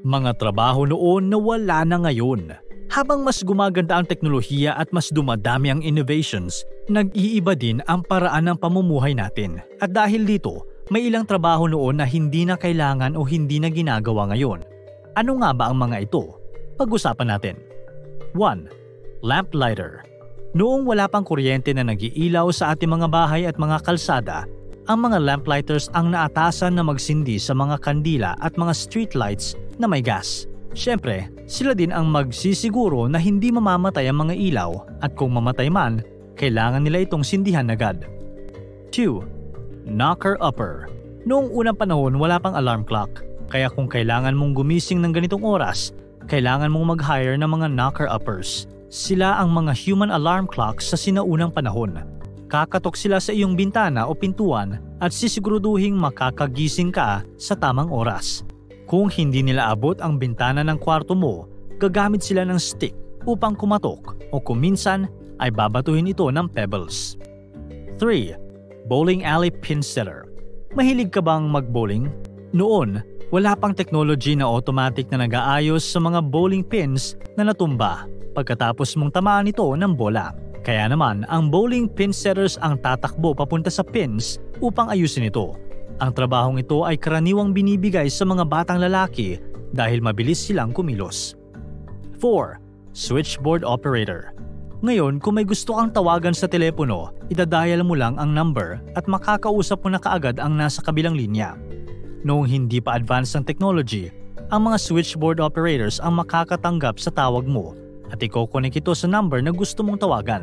Mga trabaho noon na wala na ngayon. Habang mas gumaganda ang teknolohiya at mas dumadami ang innovations, nag-iiba din ang paraan ng pamumuhay natin. At dahil dito, may ilang trabaho noon na hindi na kailangan o hindi na ginagawa ngayon. Ano nga ba ang mga ito? Pag-usapan natin. 1. Lamplighter. Noong wala pang kuryente na nag-iilaw sa ating mga bahay at mga kalsada, ang mga lamplighters ang naatasan na magsindi sa mga kandila at mga streetlights na may gas. Siyempre, sila din ang magsisiguro na hindi mamamatay ang mga ilaw at kung mamatay man, kailangan nila itong sindihan agad. 2. Knocker-upper. Noong unang panahon wala pang alarm clock, kaya kung kailangan mong gumising ng ganitong oras, kailangan mong mag-hire ng mga knocker-uppers. Sila ang mga human alarm clocks sa sinaunang panahon. Kakatok sila sa iyong bintana o pintuan at sisiguraduhing makakagising ka sa tamang oras. Kung hindi nila abot ang bintana ng kwarto mo, gagamit sila ng stick upang kumatok o kung minsan ay babatuhin ito ng pebbles. 3. Bowling alley pin setter. Mahilig ka bang mag-bowling? Noon, wala pang technology na automatic na nag-aayos sa mga bowling pins na natumba pagkatapos mong tamaan ito ng bola. Kaya naman, ang bowling pin setters ang tatakbo papunta sa pins upang ayusin ito. Ang trabahong ito ay karaniwang binibigay sa mga batang lalaki dahil mabilis silang kumilos. 4. Switchboard operator. Ngayon, kung may gusto kang tawagan sa telepono, idadial mo lang ang number at makakausap mo na kaagad ang nasa kabilang linya. Noong hindi pa advanced ang technology, ang mga switchboard operators ang makakatanggap sa tawag mo at ikokonek ito sa number na gusto mong tawagan.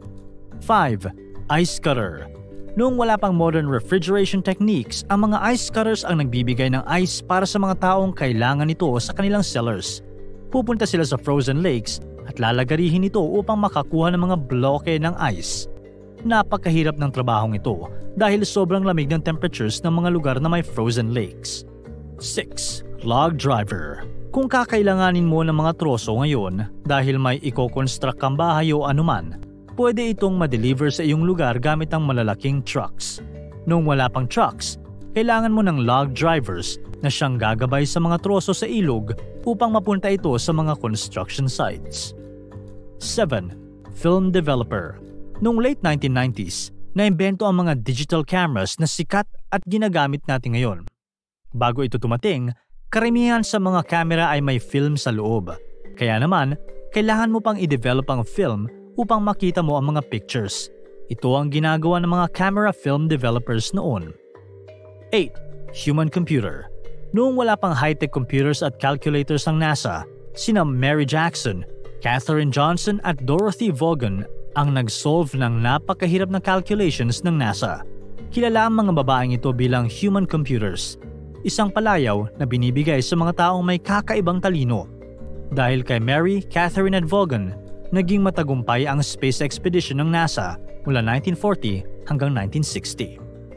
5. Ice cutter. Noong wala pang modern refrigeration techniques, ang mga ice cutters ang nagbibigay ng ice para sa mga taong kailangan ito sa kanilang cellars. Pupunta sila sa frozen lakes at lalagarihin ito upang makakuha ng mga bloke ng ice. Napakahirap ng trabahong ito dahil sobrang lamig ng temperatures ng mga lugar na may frozen lakes. 6. Log driver. Kung kakailanganin mo ng mga troso ngayon dahil may i-construct kang bahay o anuman, pwede itong ma-deliver sa iyong lugar gamit ang malalaking trucks. Noong wala pang trucks, kailangan mo ng log drivers na siyang gagabay sa mga troso sa ilog upang mapunta ito sa mga construction sites. 7. Film developer. Noong late 1990s, naimbento ang mga digital cameras na sikat at ginagamit natin ngayon. Bago ito tumating, karamihan sa mga camera ay may film sa loob. Kaya naman, kailangan mo pang i-develop ang film upang makita mo ang mga pictures. Ito ang ginagawa ng mga camera film developers noon. 8. Human computer. Noong wala pang high-tech computers at calculators ang NASA, sina Mary Jackson, Katherine Johnson at Dorothy Vaughan ang nag-solve ng napakahirap na calculations ng NASA. Kilala ang mga babaeng ito bilang human computers, isang palayaw na binibigay sa mga taong may kakaibang talino. Dahil kay Mary, Katherine at Vaughan, naging matagumpay ang space expedition ng NASA mula 1940 hanggang 1960.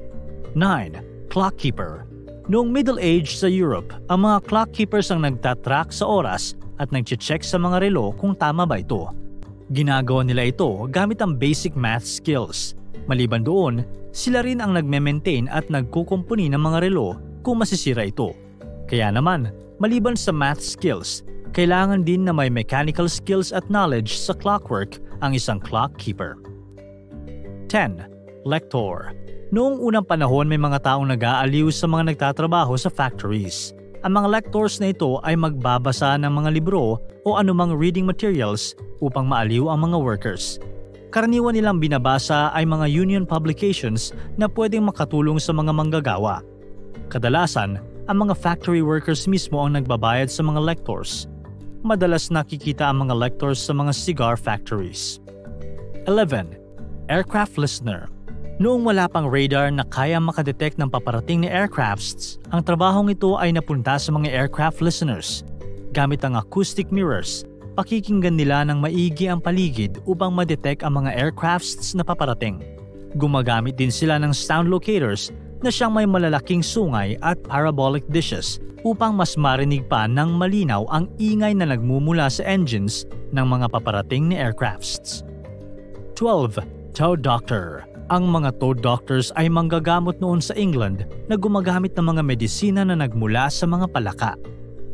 9. Clock keeper. Noong Middle Age sa Europe, ang mga clock keepers ang nagtatrack sa oras at nagche-check sa mga relo kung tama ba ito. Ginagawa nila ito gamit ang basic math skills. Maliban doon, sila rin ang nagme-maintain at nagkukumpuni ng mga relo kung masisira ito. Kaya naman, maliban sa math skills, kailangan din na may mechanical skills at knowledge sa clockwork ang isang clock keeper. 10. Lector. Noong unang panahon may mga taong nag-aaliw sa mga nagtatrabaho sa factories. Ang mga lectors na ito ay magbabasa ng mga libro o anumang reading materials upang maaliw ang mga workers. Karaniwan nilang binabasa ay mga union publications na pwedeng makatulong sa mga manggagawa. Kadalasan, ang mga factory workers mismo ang nagbabayad sa mga lectors. Madalas nakikita ang mga lectors sa mga cigar factories. 11. Aircraft listener. Noong wala pang radar na kaya makadetect ng paparating na aircrafts, ang trabahong ito ay napunta sa mga aircraft listeners. Gamit ang acoustic mirrors, pakikinggan nila ng maigi ang paligid upang madetect ang mga aircrafts na paparating. Gumagamit din sila ng sound locators na siyang may malalaking sungay at parabolic dishes upang mas marinig pa ng malinaw ang ingay na nagmumula sa engines ng mga paparating na aircrafts. 12. Toe doctor. Ang mga toe doctors ay manggagamot noon sa England na gumagamit ng mga medisina na nagmula sa mga palaka.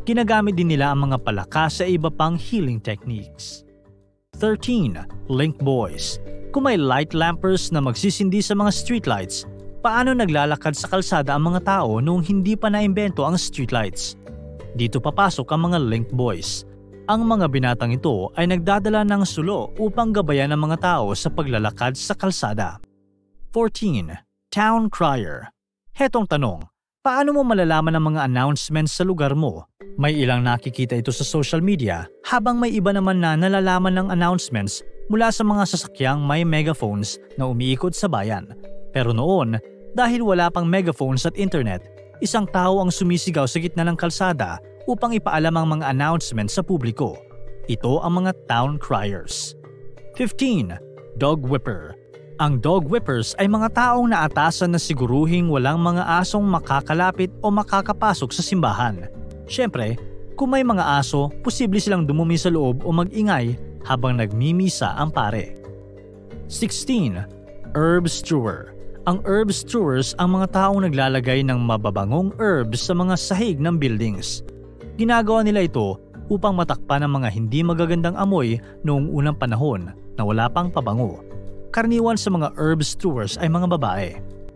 Ginagamit din nila ang mga palaka sa iba pang healing techniques. 13. Link buoys. Kung may light lampers na magsisindi sa mga streetlights, paano naglalakad sa kalsada ang mga tao noong hindi pa naimbento ang streetlights? Dito papasok ang mga link buoys. Ang mga binatang ito ay nagdadala ng sulo upang gabayan ang mga tao sa paglalakad sa kalsada. 14. Town crier. Hetong tanong, paano mo malalaman ang mga announcements sa lugar mo? May ilang nakikita ito sa social media, habang may iba naman na nalalaman ng announcements mula sa mga sasakyang may megaphones na umiikot sa bayan. Pero noon, dahil wala pang megaphones at internet, isang tao ang sumisigaw sa gitna ng kalsada upang ipaalam ang mga announcements sa publiko. Ito ang mga town criers. 15. Dog whipper. Ang dog whippers ay mga taong naatasan na siguruhing walang mga asong makakalapit o makakapasok sa simbahan. Siyempre, kung may mga aso, posible silang dumumi sa loob o mag-ingay habang nagmimisa ang pare. 16. Herb strewer. Ang herb strewers ang mga taong naglalagay ng mababangong herbs sa mga sahig ng buildings. Ginagawa nila ito upang matakpan ang mga hindi magagandang amoy noong unang panahon na wala pang pabango. Karaniwan sa mga herb strewers ay mga babae.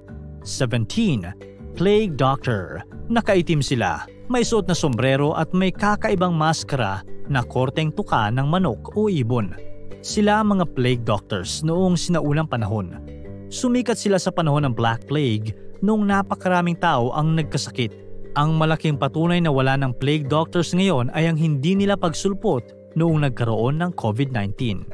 17. Plague doctor. Nakaitim sila. May suot na sombrero at may kakaibang maskara na korteng tuka ng manok o ibon. Sila ang mga plague doctors noong sinaunang panahon. Sumikat sila sa panahon ng Black Plague noong napakaraming tao ang nagkasakit. Ang malaking patunay na wala ng plague doctors ngayon ay ang hindi nila pagsulpot noong nagkaroon ng COVID-19.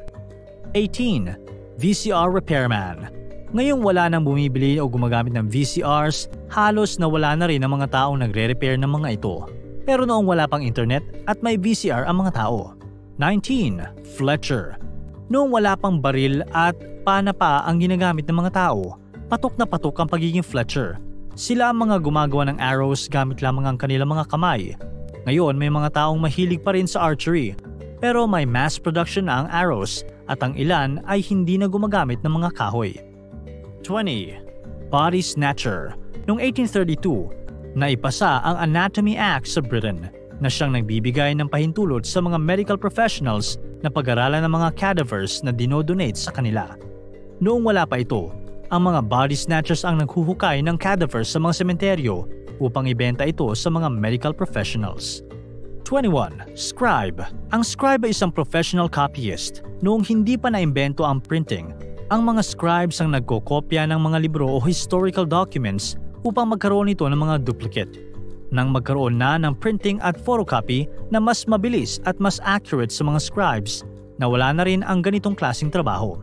18. VCR repairman. Ngayong wala nang bumibili o gumagamit ng VCRs, halos nawala na rin ang mga taong nagre-repair ng mga ito. Pero noong wala pang internet at may VCR ang mga tao. 19. Fletcher. Noong wala pang baril at panapa ang ginagamit ng mga tao, patok na patok ang pagiging Fletcher. Sila ang mga gumagawa ng arrows gamit lamang ang kanilang mga kamay. Ngayon may mga taong mahilig pa rin sa archery, pero may mass production na ang arrows at ang ilan ay hindi na gumagamit ng mga kahoy. 20. Body snatcher. Noong 1832, naipasa ang Anatomy Act sa Britain na siyang nagbibigay ng pahintulot sa mga medical professionals na pag-aralan ng mga cadavers na dinodonate sa kanila. Noong wala pa ito, ang mga body snatchers ang naghuhukay ng cadavers sa mga sementeryo upang ibenta ito sa mga medical professionals. 21. Scribe. Ang scribe ay isang professional copyist. Noong hindi pa naimbento ang printing, ang mga scribes ang nagkokopya ng mga libro o historical documents upang magkaroon ito ng mga duplicate. Nang magkaroon na ng printing at photocopy na mas mabilis at mas accurate sa mga scribes, nawala na rin ang ganitong klaseng trabaho.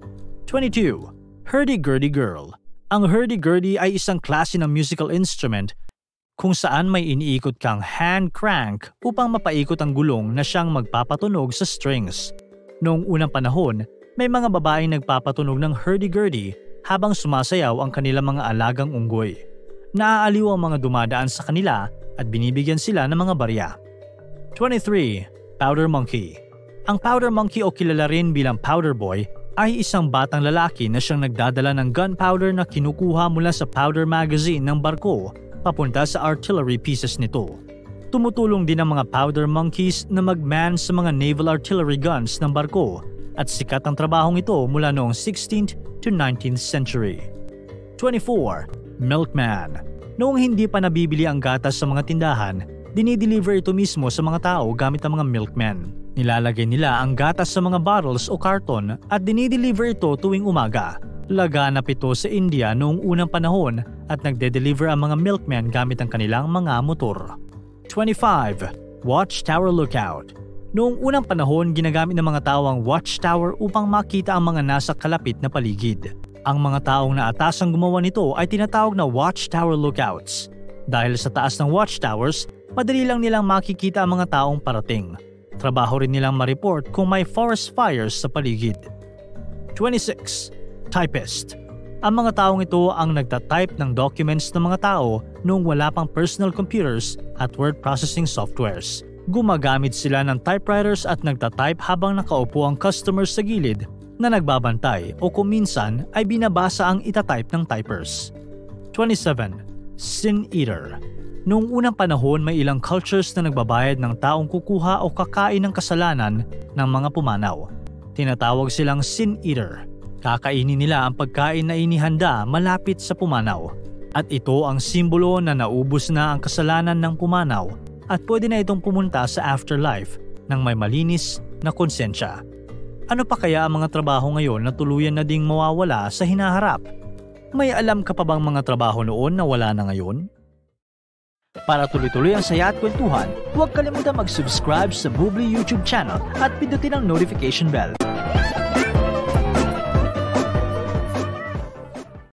22. Hurdy-gurdy girl. Ang hurdy-gurdy ay isang klase ng musical instrument kung saan may iniikot kang hand crank upang mapaikot ang gulong na siyang magpapatunog sa strings. Noong unang panahon, may mga babaeng nagpapatunog ng hurdy-gurdy habang sumasayaw ang kanilang mga alagang unggoy. Naaaliw ang mga dumadaan sa kanila at binibigyan sila ng mga barya. 23. Powder monkey. Ang powder monkey o kilala rin bilang powder boy ay isang batang lalaki na siyang nagdadala ng gunpowder na kinukuha mula sa powder magazine ng barko papunta sa artillery pieces nito. Tumutulong din ang mga powder monkeys na mag-man sa mga naval artillery guns ng barko at sikat ang trabahong ito mula noong 16th to 19th century. 24. Milkman. Noong hindi pa nabibili ang gatas sa mga tindahan, dinideliver ito mismo sa mga tao gamit ang mga milkman. Nilalagay nila ang gatas sa mga bottles o karton at dinideliver ito tuwing umaga. Laganap ito sa India noong unang panahon at nagde-deliver ang mga milkman gamit ang kanilang mga motor. 25. Watchtower lookout. Noong unang panahon, ginagamit ng mga tao ang watchtower upang makita ang mga nasa kalapit na paligid. Ang mga taong naatasang gumawa nito ay tinatawag na watchtower lookouts. Dahil sa taas ng watchtowers, madali lang nilang makikita ang mga taong parating. Trabaho rin nilang ma-report kung may forest fires sa paligid. 26. Typist. Ang mga taong ito ang nagtatype ng documents ng mga tao noong wala pang personal computers at word processing softwares. Gumagamit sila ng typewriters at nagtatype habang nakaupo ang customers sa gilid na nagbabantay o kung minsan ay binabasa ang itatype ng typers. 27. Sin Eater. Noong unang panahon may ilang cultures na nagbabayad ng taong kukuha o kakain ng kasalanan ng mga pumanaw. Tinatawag silang sin eater. Kakainin nila ang pagkain na inihanda malapit sa pumanaw. At ito ang simbolo na naubos na ang kasalanan ng pumanaw at pwede na itong pumunta sa afterlife ng may malinis na konsensya. Ano pa kaya ang mga trabaho ngayon na tuluyan na ding mawawala sa hinaharap? May alam ka pa bang mga trabaho noon na wala na ngayon? Para tuloy-tuloy ang saya at kwentuhan, huwag kalimutan mag-subscribe sa Bubbly YouTube channel at pindutin ang notification bell.